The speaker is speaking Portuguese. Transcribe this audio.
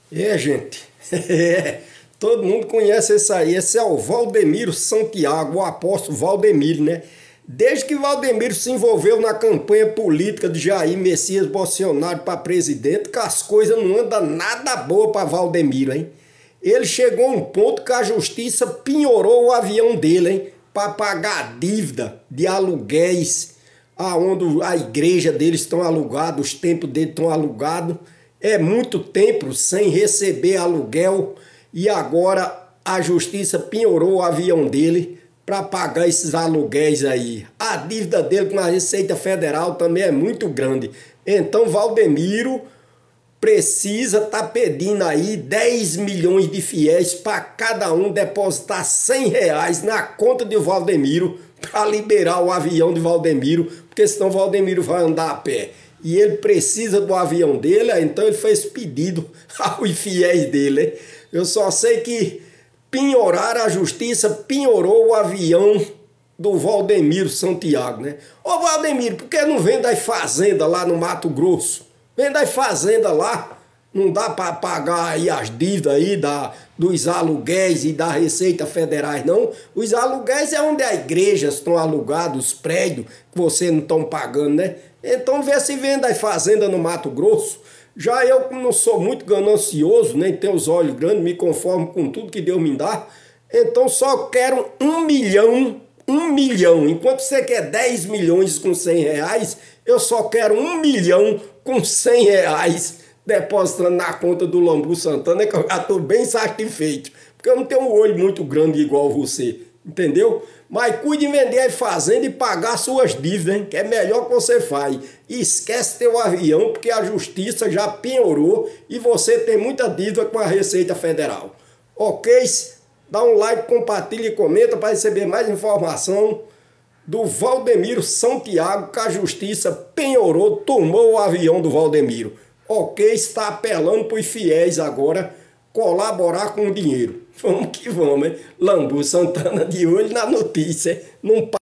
Gente, todo mundo conhece esse aí. Esse é o Valdemiro Santiago, o apóstolo Valdemiro, né? Desde que Valdemiro se envolveu na campanha política de Jair Messias Bolsonaro para presidente, que as coisas não andam nada boa para Valdemiro, hein? Ele chegou a um ponto que a justiça penhorou o avião dele, hein? Para pagar a dívida de aluguéis, aonde a igreja deles estão alugados, os templos deles estão alugados. É muito tempo sem receber aluguel e agora a justiça penhorou o avião dele para pagar esses aluguéis aí. A dívida dele com a Receita Federal também é muito grande. Então Valdemiro precisa estar pedindo aí 10 milhões de fiéis para cada um depositar R$ 100 na conta de Valdemiro para liberar o avião de Valdemiro, porque senão Valdemiro vai andar a pé. E ele precisa do avião dele, então ele fez pedido aos fiéis dele, hein? Eu só sei que penhoraram a justiça, penhorou o avião do Valdemiro Santiago, né? Ô Valdemiro, por que não vende as fazendas lá no Mato Grosso? Vende as fazendas lá, não dá para pagar aí as dívidas aí dos aluguéis e da Receita Federais, não. Os aluguéis é onde as igrejas estão alugadas, os prédios que você não estão pagando, né? Então vê se vende as fazendas no Mato Grosso. Já eu não sou muito ganancioso, nem tenho os olhos grandes, me conformo com tudo que Deus me dá. Então só quero 1 milhão, 1 milhão. Enquanto você quer 10 milhões com R$ 100, eu só quero 1 milhão com R$ 100 depositando na conta do Lambu Santana, que eu já estou bem satisfeito. Porque eu não tenho um olho muito grande igual você, entendeu? Mas cuide de vender a fazenda e pagar suas dívidas, hein? Que é melhor que você faz. E esquece teu avião, porque a justiça já penhorou e você tem muita dívida com a Receita Federal. Ok? Dá um like, compartilha e comenta para receber mais informação do Valdemiro Santiago, que a justiça penhorou, tomou o avião do Valdemiro. Ok? Está apelando para os fiéis agora colaborar com o dinheiro. Vamos que vamos, hein? Lambu Santana de olho na notícia, hein? Não